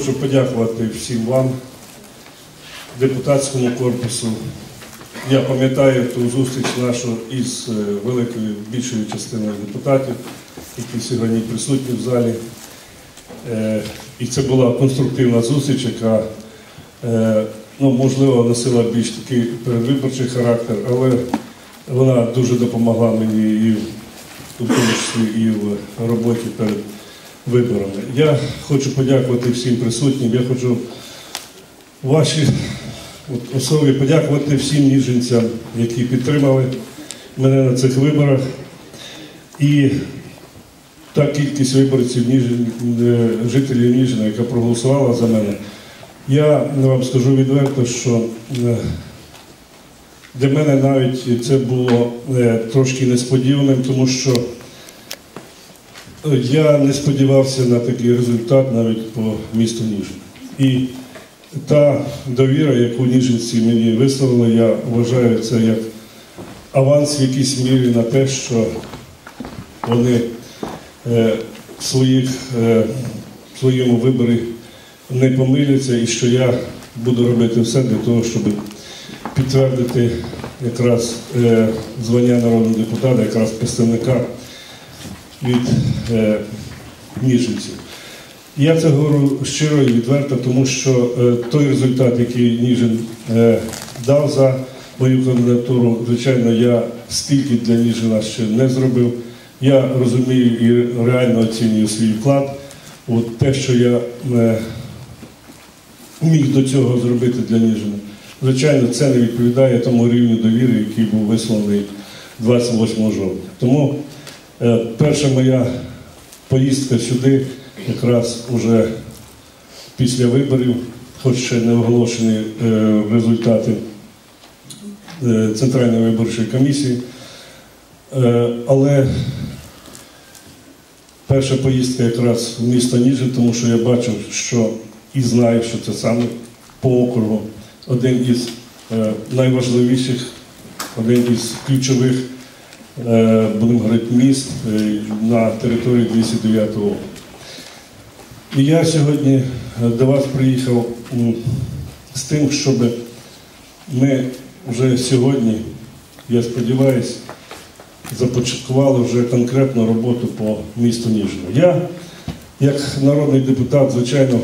хочу подякувати всім вам, депутатському корпусу. Я пам'ятаю ту зустріч нашу із великою, більшою частиною депутатів, які сьогодні присутні в залі. І це була конструктивна зустріч, яка, можливо, носила більш такий передвиборчий характер, але вона дуже допомогла мені і в тому числі і в роботі перед виборами. Я хочу подякувати всім присутнім, я хочу вашій особі подякувати всім ніжинцям, які підтримали мене на цих виборах. І та кількість виборців, жителів Ніжина, яка проголосувала за мене, я вам скажу відверто, що для мене навіть це було трошки несподіваним, тому що я не сподівався на такий результат навіть по місту Ніжин. І та довіра, яку ніжинці мені висловили, я вважаю це як аванс в якійсь мірі на те, що вони в своєму виборі не помиляться і що я буду робити все для того, щоб підтвердити якраз звання народного депутата, якраз представника від ніжинців. Я це говорю щиро і відверто, тому що той результат, який Ніжин дав за мою кандидатуру, звичайно, я стільки для Ніжина ще не зробив. Я розумію і реально оцінюю свій вклад. От те, що я міг до цього зробити для Ніжина, звичайно, це не відповідає тому рівню довіри, який був висловлений 28 жовтня. Тому перша моя поїздка сюди, якраз уже після виборів, хоч ще не оголошені результати Центральної виборчої комісії, але перша поїздка якраз в місто Ніжин, тому що я бачив, що і знаю, що це саме по округу один із найважливіших, один із ключових, будемо говорити, міст на території 209 округу. І я сьогодні до вас приїхав з тим, щоб ми вже сьогодні, я сподіваюся, започаткували вже конкретну роботу по місту Ніжину. Я, як народний депутат, звичайно,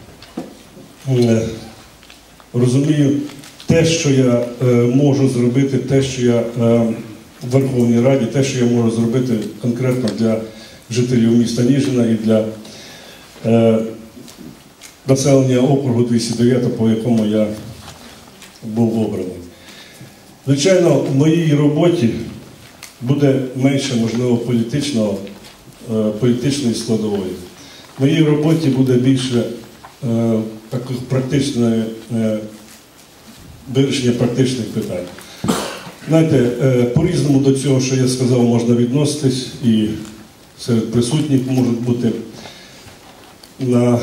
розумію те, що я можу зробити, те, що я в Верховній Раді, те, що я можу зробити конкретно для жителів міста Ніжина і для населення округу 209, по якому я був обраний. Звичайно, в моїй роботі буде менше, можливо, політичної складової. В моїй роботі буде більше таких вирішення практичних питань. Знаєте, по-різному до цього, що я сказав, можна відноситись, і серед присутніх можуть бути на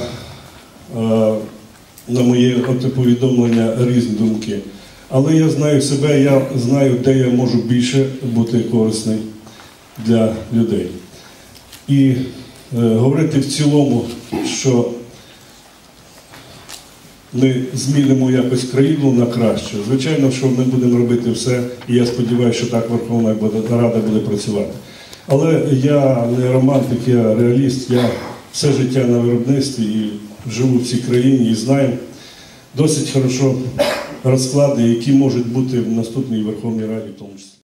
моє повідомлення різні думки. Але я знаю себе, я знаю, де я можу більше бути корисний для людей. І говорити в цілому, що ми змінимо якось країну на краще. Звичайно, що ми будемо робити все, і я сподіваюся, що так Верховна Рада буде працювати. Але я не романтик, я реаліст, я все життя на виробництві і живу в цій країні і знаю досить хорошо розклади, які можуть бути в наступній Верховній Раді в тому числі.